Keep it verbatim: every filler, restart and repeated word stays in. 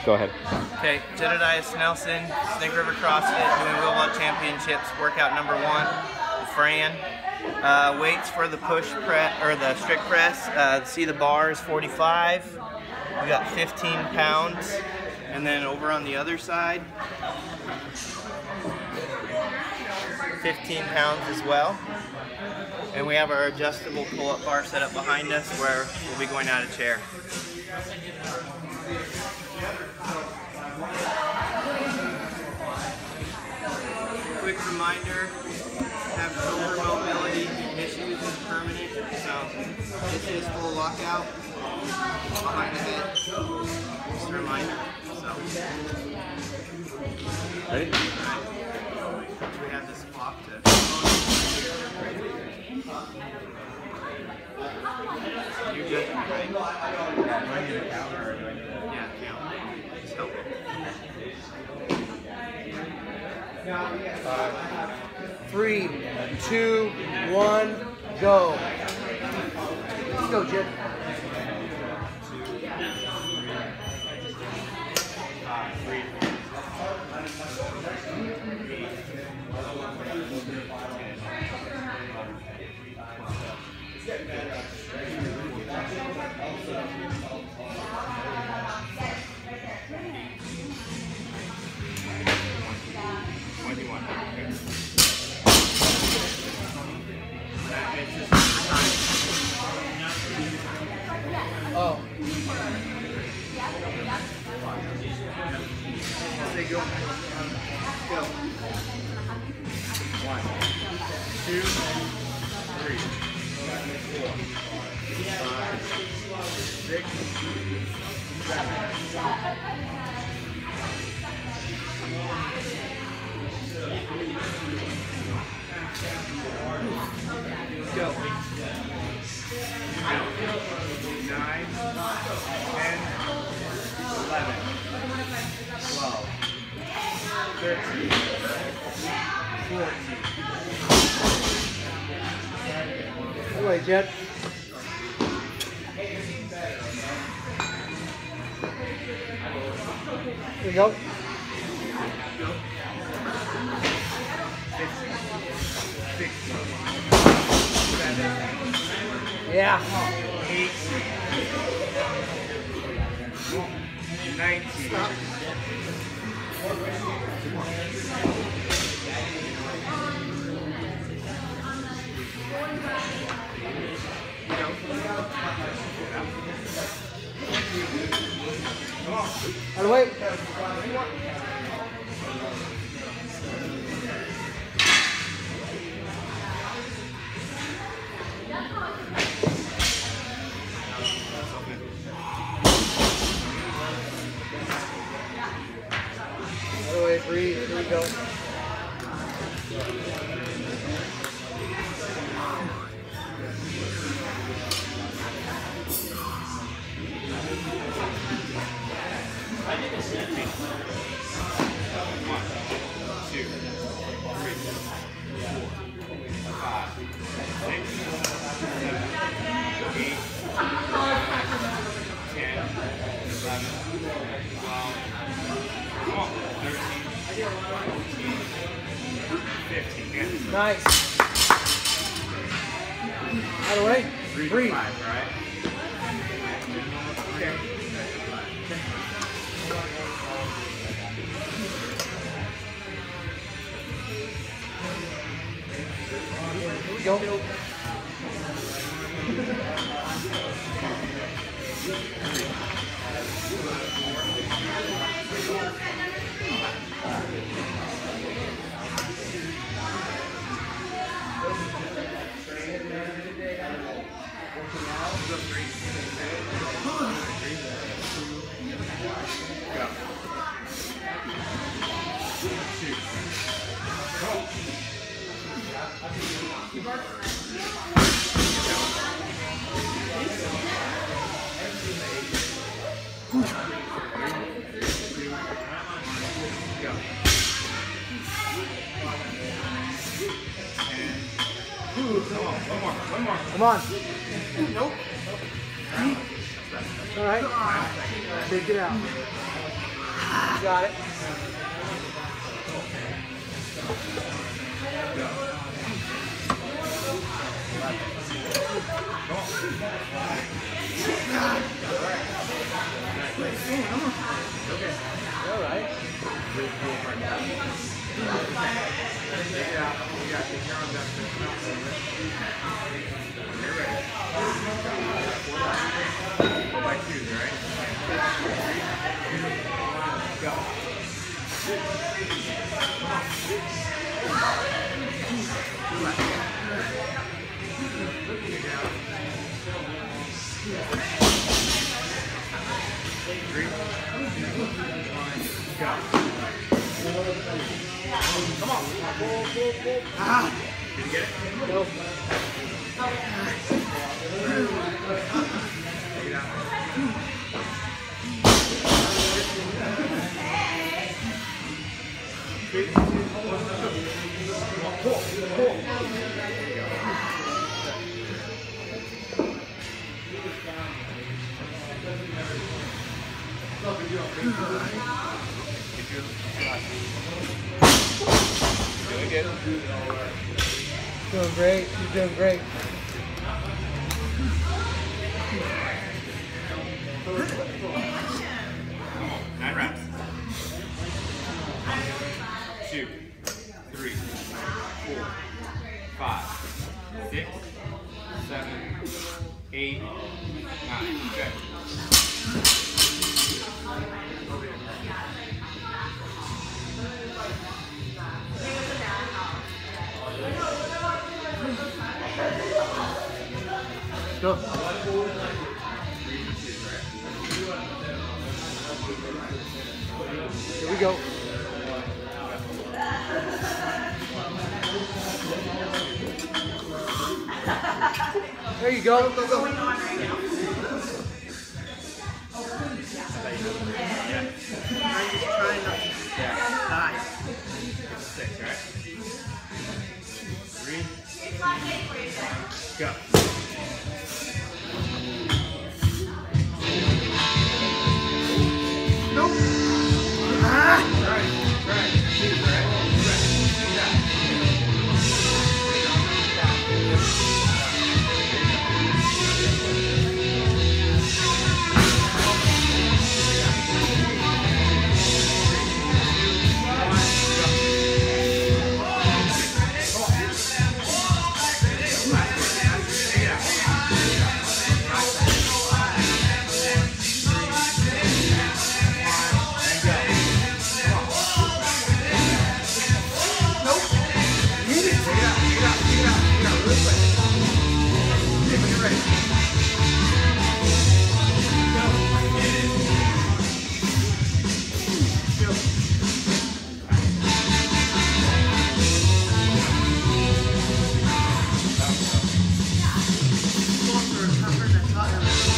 Go ahead. Okay, Jedediah Snelson, Snake River CrossFit, doing Wheel Walk Championships, workout number one with Fran. Uh, weights for the push press, or the strict press. Uh, see the bars, forty-five. We got fifteen pounds. And then over on the other side, fifteen pounds as well. And we have our adjustable pull-up bar set up behind us where we'll be going out of chair. Quick reminder, have shoulder mobility issues is permanent, so this is full lockout behind the head. Just a reminder. So. Ready? Alright. We have this block to. You're judging me, right? Yeah, do I need a count or do I need a... Yeah, count. Just help it. Five, three, two, one, go. Let's go, Jed. Oh. Say go. Go. One, two, three, four, five, six, seven. Go. Nine, ten, eleven, twelve, thirteen, fourteen. All right, Jed. Here we go. Yeah. eighteen, nineteen, out of the way. Breathe, here we go. Nice. Out of the way. Three Breathe. to five, right? Okay. Here we go. One more. Come on. Nope. All right. Take it out. Got it. All right. Go by twos, right? Go. Three, two, one, go. Come on. Ah. Did you get it? Go. Take it out. Three, two, one, go. Pull, pull. There you go. Doing good. Doing great. You're doing great. Nine reps. Two, three, four, five, six, seven, eight, nine. Good. Go. Here we go. There you go. Go, go, go. Yeah. I'm just trying not to Yeah. die. Six, right? Three, go. Nope. Ah! Right, right. Two, right? Right. Yeah. Tougher than tougher.